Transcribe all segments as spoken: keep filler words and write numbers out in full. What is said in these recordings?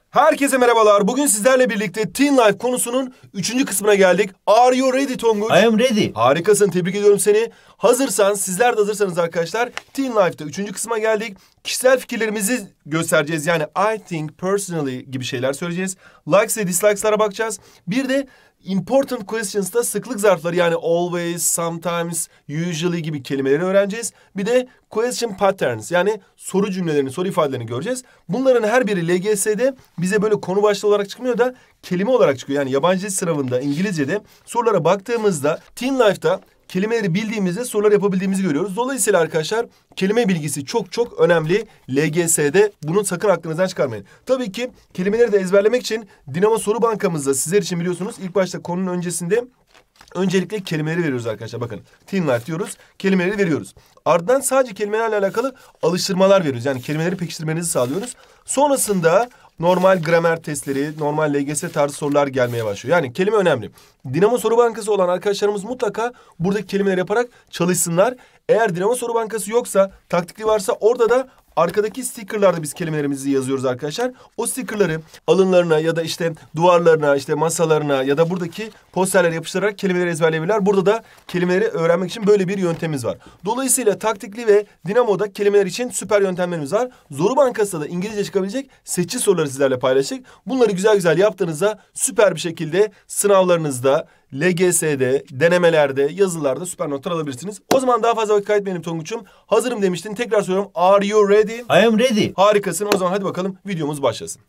Herkese merhabalar. Bugün sizlerle birlikte Teen Life konusunun üçüncü kısmına geldik. Are you ready Tonguç? I am ready. Harikasın. Tebrik ediyorum seni. Hazırsan, sizler de hazırsanız arkadaşlar Teen Life'da üçüncü kısma geldik. Kişisel fikirlerimizi göstereceğiz. Yani I think personally gibi şeyler söyleyeceğiz. Likes ve dislikes'lara bakacağız. Bir de important questions'ta sıklık zarfları yani always, sometimes, usually gibi kelimeleri öğreneceğiz. Bir de question patterns yani soru cümlelerini, soru ifadelerini göreceğiz. Bunların her biri L G S'de bize böyle konu başlığı olarak çıkmıyor da kelime olarak çıkıyor. Yani yabancı dil sınavında İngilizce'de sorulara baktığımızda Teen Life'da kelimeleri bildiğimizde sorular yapabildiğimizi görüyoruz. Dolayısıyla arkadaşlar kelime bilgisi çok çok önemli L G S'de. Bunu sakın aklınızdan çıkarmayın. Tabii ki kelimeleri de ezberlemek için Dinamo Soru Bankamızda sizler için biliyorsunuz ilk başta konunun öncesinde öncelikle kelimeleri veriyoruz arkadaşlar. Bakın Teen Life diyoruz, kelimeleri veriyoruz. Ardından sadece kelimelerle alakalı alıştırmalar veriyoruz. Yani kelimeleri pekiştirmenizi sağlıyoruz. Sonrasında normal gramer testleri, normal L G S tarzı sorular gelmeye başlıyor. Yani kelime önemli. Dinamo Soru Bankası olan arkadaşlarımız mutlaka buradaki kelimeleri yaparak çalışsınlar. Eğer Dinamo Soru Bankası yoksa, taktikli varsa orada da arkadaki stickerlarda biz kelimelerimizi yazıyoruz arkadaşlar. O stickerları alınlarına ya da işte duvarlarına, işte masalarına ya da buradaki posterlere yapıştırarak kelimeleri ezberleyebilirler. Burada da kelimeleri öğrenmek için böyle bir yöntemimiz var. Dolayısıyla taktikli ve Dinamo'da kelimeler için süper yöntemlerimiz var. Zoru Bankası'da da İngilizce çıkabilecek seçici soruları sizlerle paylaştık. Bunları güzel güzel yaptığınızda süper bir şekilde sınavlarınızda, L G S'de, denemelerde, yazılarda süper notlar alabilirsiniz. O zaman daha fazla vakit kaybetmeyelim Tonguç'um. Hazırım demiştin. Tekrar soruyorum. Are you ready? I am ready. Harikasın. O zaman hadi bakalım videomuz başlasın.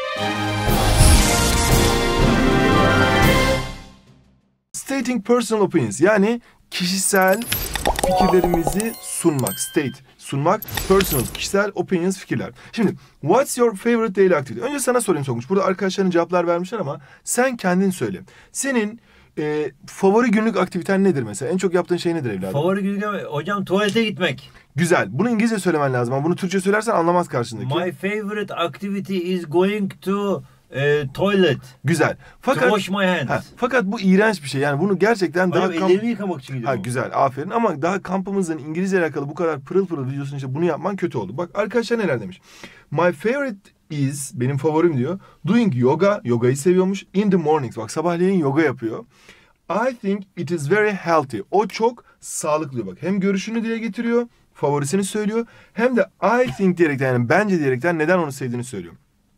Stating personal opinions yani kişisel fikirlerimizi sunmak. State sunmak, personal kişisel opinions fikirler. Şimdi what's your favorite daily activity? Önce sana sorayım Tonguç. Burada arkadaşların cevaplar vermişler ama sen kendin söyle. Senin e, favori günlük aktiviten nedir mesela? En çok yaptığın şey nedir evladım? Favori günlük hocam tuvalete gitmek. Güzel. Bunu İngilizce söylemen lazım ama bunu Türkçe söylersen anlamaz karşındaki. My favorite activity is going to uh, toilet. Güzel. Fakat to wash my hands. Ha, fakat bu iğrenç bir şey. Yani bunu gerçekten hocam, daha kamp... ellerimi yıkamak için gidiyorum. Ha, güzel. Aferin ama daha kampımızın İngilizce alakalı bu kadar pırıl pırıl videosunu işte bunu yapman kötü oldu. Bak arkadaşlar neler demiş. My favorite is benim favorim diyor. Doing yoga. Yogayı seviyormuş. In the mornings. Bak sabahleyin yoga yapıyor. I think it is very healthy. O çok sağlıklı diyor bak. Hem görüşünü dile getiriyor, favorisini söylüyor. Hem de I think diyerekten yani bence diyerekten neden onu sevdiğini söylüyor.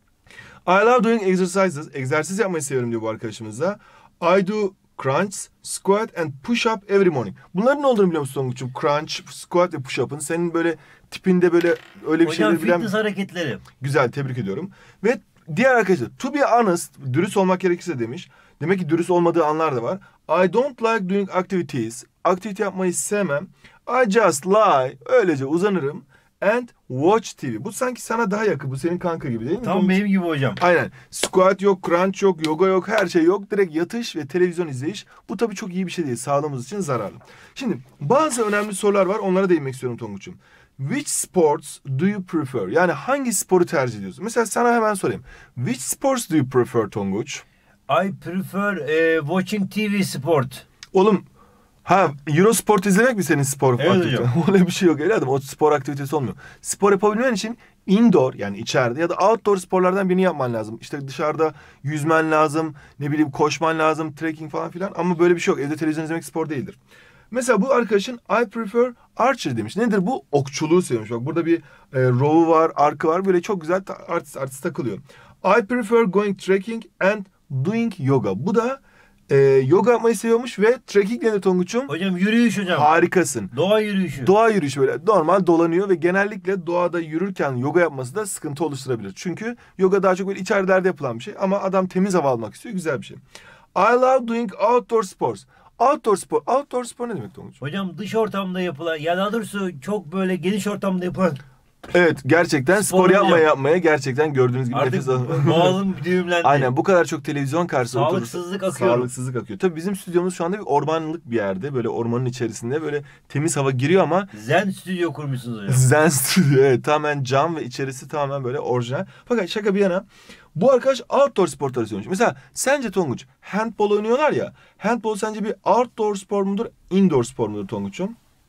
I love doing exercises. Egzersiz yapmayı seviyorum diyor bu arkadaşımız da. I do crunch, squat and push up every morning. Bunların ne olduğunu biliyor musun Tonguç'um? Crunch, squat ve push up'ın senin böyle tipinde böyle öyle bir şeyleri bilen... Hocam fitness hareketleri. Güzel, tebrik ediyorum. Ve diğer arkadaşlar to be honest, dürüst olmak gerekirse demiş. Demek ki dürüst olmadığı anlar da var. I don't like doing activities. Aktivite yapmayı sevmem. I just lie. Öylece uzanırım. And watch T V. Bu sanki sana daha yakın. Bu senin kanka gibi değil mi? Tam benim gibi hocam. Aynen. Squat yok, crunch yok, yoga yok, her şey yok. Direkt yatış ve televizyon izleyiş. Bu tabii çok iyi bir şey değil. Sağlığımız için zararlı. Şimdi bazı önemli sorular var. Onlara değinmek istiyorum Tonguç'um. Which sports do you prefer? Yani hangi sporu tercih ediyorsun? Mesela sana hemen sorayım. Which sports do you prefer Tonguç? I prefer uh, watching T V sport. Oğlum ha Eurosport izlemek mi senin spor evet aktiviten? Öyle bir şey yok evladım. O spor aktivitesi olmuyor. Spor yapabilmen için indoor yani içeride ya da outdoor sporlardan birini yapman lazım. İşte dışarıda yüzmen lazım, ne bileyim koşman lazım, trekking falan filan. Ama böyle bir şey yok. Evde televizyon izlemek spor değildir. Mesela bu arkadaşın I prefer archery demiş. Nedir bu? Okçuluğu seviyormuş. Bak burada bir e, row'u var, arkı var. Böyle çok güzel artist artist takılıyor. I prefer going trekking and doing yoga. Bu da e, yoga yapmayı seviyormuş ve trekking nedir Tonguç'um? Hocam yürüyüş hocam. Harikasın. Doğa yürüyüşü. Doğa yürüyüşü böyle normal dolanıyor ve genellikle doğada yürürken yoga yapması da sıkıntı oluşturabilir. Çünkü yoga daha çok böyle içerilerde yapılan bir şey ama adam temiz hava almak istiyor. Güzel bir şey. I love doing outdoor sports. Outdoor spor. Outdoor spor ne demek Tonguç? Hocam dış ortamda yapılan ya daha doğrusu çok böyle geniş ortamda yapılan. Evet gerçekten spor, spor yapmaya yapmaya gerçekten gördüğünüz gibi artık nefes alın. boğazım düğümlendi. Aynen bu kadar çok televizyon karşısında sağlıksızlık akıyor. Sağlıksızlık akıyor. Tabii bizim stüdyomuz şu anda bir ormanlık bir yerde. Böyle ormanın içerisinde böyle temiz hava giriyor ama. Zen stüdyo kurmuşsunuz hocam. Zen stüdyo evet tamamen cam ve içerisi tamamen böyle orijinal. Fakat şaka bir yana bu arkadaş outdoor spor tartışıyormuş. Mesela sence Tonguç handball oynuyorlar ya. Handball sence bir outdoor spor mudur, indoor spor mudur Tonguç'um?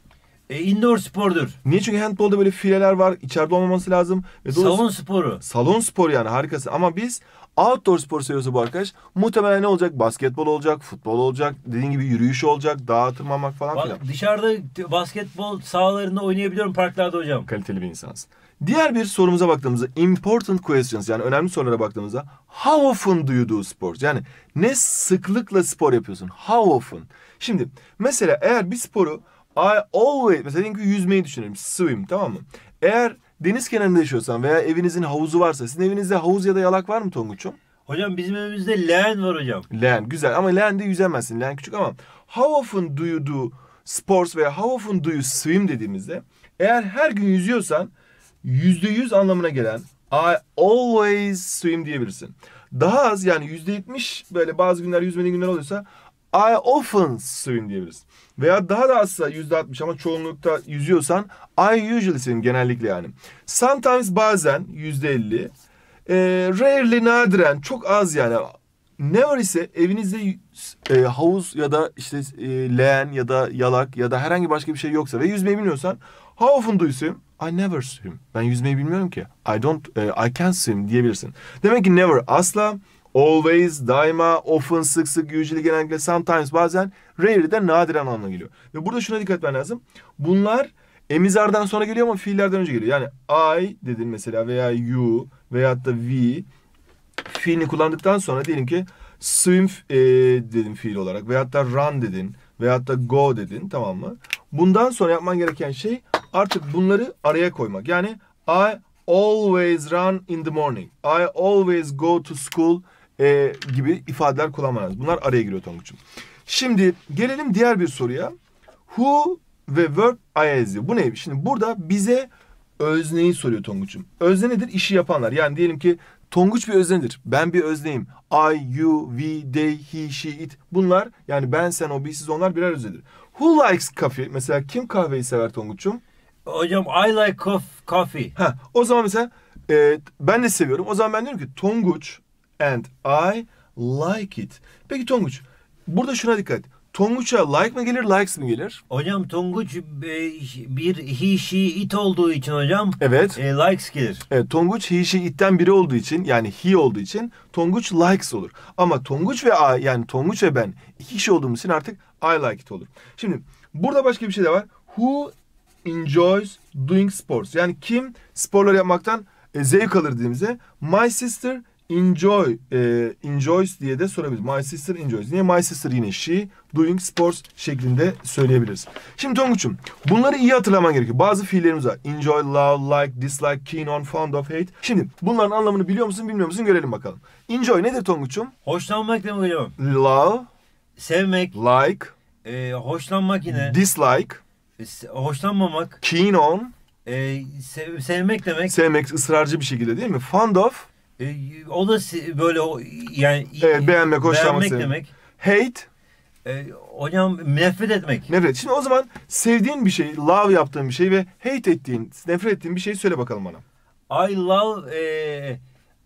E, indoor spordur. Niye? Çünkü handbolda böyle fileler var. İçeride olmaması lazım. Ve Salon sporu. Salon sporu yani, harikası. Ama biz outdoor spor seviyorsa bu arkadaş muhtemelen ne olacak? Basketbol olacak, futbol olacak, dediğin gibi yürüyüş olacak, dağa tırmanmak falan filan. Bak, dışarıda basketbol sahalarında oynayabiliyorum parklarda hocam. Kaliteli bir insansın. Diğer bir sorumuza baktığımızda important questions, yani önemli sorulara baktığımızda how often do you do sports? Yani ne sıklıkla spor yapıyorsun? How often? Şimdi mesela eğer bir sporu I always, mesela diyelim ki yüzmeyi düşünelim, swim, tamam mı? Eğer deniz kenarında yaşıyorsan veya evinizin havuzu varsa, sizin evinizde havuz ya da yalak var mı Tonguç'um? Hocam bizim evimizde leğen var hocam. Leğen güzel ama leğende yüzemezsin. Leğen küçük ama how often do you do sports veya how often do you swim dediğimizde eğer her gün yüzüyorsan yüzde yüz anlamına gelen I always swim diyebilirsin. Daha az, yani yüzde yetmiş böyle bazı günler yüzmediğin günler oluyorsa I often swim diyebilirsin. Veya daha da azsa yüzde altmış ama çoğunlukta yüzüyorsan I usually swim, genellikle yani. Sometimes, bazen yüzde elli. E, rarely, nadiren, çok az yani. Never ise evinizde e, havuz ya da işte e, leğen ya da yalak ya da herhangi başka bir şey yoksa ve yüzmeyi bilmiyorsan how often do you swim? I never swim. Ben yüzmeyi bilmiyorum ki. I don't, e, I can't swim diyebilirsin. Demek ki never asla, always daima, often sık sık, usually genellikle, sometimes bazen, rarely de nadiren anlamına geliyor. Ve burada şuna dikkat etmen lazım. Bunlar emizardan sonra geliyor ama fiillerden önce geliyor. Yani I dedin mesela veya you veyahut da we fiilini kullandıktan sonra diyelim ki swim e, dedin fiil olarak veyahut da run dedin veyahut da go dedin, tamam mı? Bundan sonra yapman gereken şey artık bunları araya koymak. Yani I always run in the morning. I always go to school e, gibi ifadeler kullanmanız. Bunlar araya giriyor Tonguç'um. Şimdi gelelim diğer bir soruya. Who ve verb ing. Bu neymiş? Şimdi burada bize özneyi soruyor Tonguç'um. Özne nedir? İşi yapanlar. Yani diyelim ki Tonguç bir öznedir. Ben bir özneyim. I, you, we, they, he, she, it. Bunlar yani ben, sen, o, biz, siz, onlar birer öznedir. Who likes coffee? Mesela kim kahveyi sever Tonguç'um? Hocam I like coffee. Ha, o zaman mesela e, ben de seviyorum. O zaman ben diyorum ki Tonguç and I like it. Peki Tonguç, burada şuna dikkat. Tonguç'a like mi gelir, likes mi gelir? Hocam Tonguç e, bir he, she, it olduğu için hocam Evet. E, likes gelir. Evet, Tonguç he, she, it'ten biri olduğu için, yani he olduğu için Tonguç likes olur. Ama Tonguç ve I, yani Tonguç ve ben iki kişi olduğumuz için artık I like it olur. Şimdi burada başka bir şey de var. Who enjoys doing sports? Yani kim sporlar yapmaktan e, zevk alır dediğimizde my sister enjoy e, enjoys diye de sorabiliriz. My sister enjoys. Niye? My sister yine she doing sports şeklinde söyleyebiliriz. Şimdi Tonguç'um, bunları iyi hatırlaman gerekiyor. Bazı fiillerimiz var. Enjoy, love, like, dislike, keen on, fond of, hate. Şimdi bunların anlamını biliyor musun, bilmiyor musun? Görelim bakalım. Enjoy nedir Tonguç'um? Hoşlanmak demek hocam. Love, Sevmek, like, e, hoşlanmak yine. dislike, E, hoşlanmamak, keen on, e, sev, sevmek demek. sevmek ısrarcı bir şekilde, değil mi? Fond of, E, o da se- böyle o, yani evet, beğenmek, hoşlanmak, beğenmek sevmek. demek. Hate, E, hocam nefret etmek. nefret. Şimdi o zaman sevdiğin bir şey, love yaptığın bir şey ve hate ettiğin, nefret ettiğin bir şey söyle bakalım bana. I love e,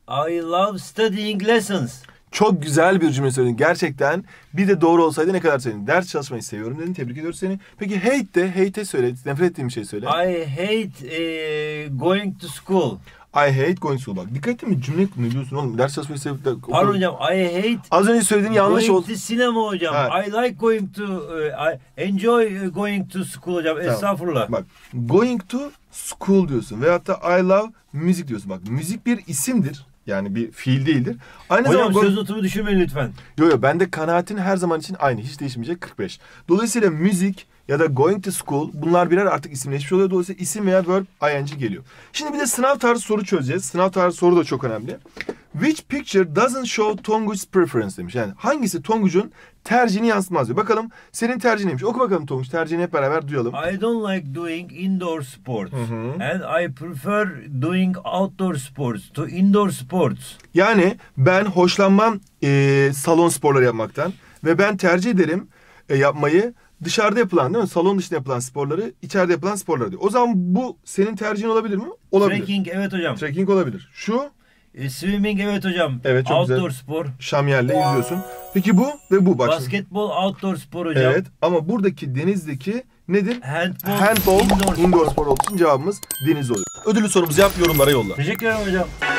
I love studying lessons. Çok güzel bir cümle söyledin gerçekten. Bir de doğru olsaydı ne kadar söyledin. Ders çalışmayı seviyorum dedin. Tebrik ediyoruz seni. Peki hate de, hate'e söyle. Nefret ettiğin bir şey söyle. I hate e, going to school. I hate going to school. Bak dikkat ettin mi? Cümle ne diyorsun oğlum? Ders çalışmayı sevip de... Pardon hocam, I hate Az önce söylediğin yanlış going oldu. to cinema hocam. Ha. I like going to uh, I enjoy going to school hocam. Tamam. Estağfurullah. Bak going to school diyorsun. Veyahut da I love music diyorsun. Bak müzik bir isimdir. Yani bir fiil değildir. Aynı Hocam zamanda... söz otumu düşürmeyin lütfen. Yok yok, bende kanaatin her zaman için aynı. Hiç değişmeyecek, kırk beş. Dolayısıyla müzik ya da going to school bunlar birer artık isimleşmiş oluyor. Dolayısıyla isim veya verb ing geliyor. Şimdi bir de sınav tarzı soru çözeceğiz. Sınav tarzı soru da çok önemli. Which picture doesn't show Tonguç's preference demiş. Yani hangisi Tonguç'un tercihini yansıtmaz diyor. Bakalım senin tercihin neymiş? Oku bakalım Tonguç. Tercihini hep beraber duyalım. I don't like doing indoor sports. Hı hı. And I prefer doing outdoor sports to indoor sports. Yani ben hoşlanmam e, salon sporları yapmaktan ve ben tercih ederim e, yapmayı dışarıda yapılan, değil mi? Salon dışında yapılan sporları, içeride yapılan sporları diyor. O zaman bu senin tercihin olabilir mi? Olabilir. Trekking evet hocam. Trekking olabilir. Şu E, swimming evet hocam. Evet, çok outdoor güzel. spor. şamyerle yüzüyorsun. Peki bu ve bu bak. şimdi. Basketbol outdoor spor hocam. Evet ama buradaki denizdeki Nedir? Handball, Handball, indoor indoor spor. spor olduğu için cevabımız deniz oluyor. Ödüllü sorumuzu yap, yorumlara yolla. Teşekkür ederim hocam.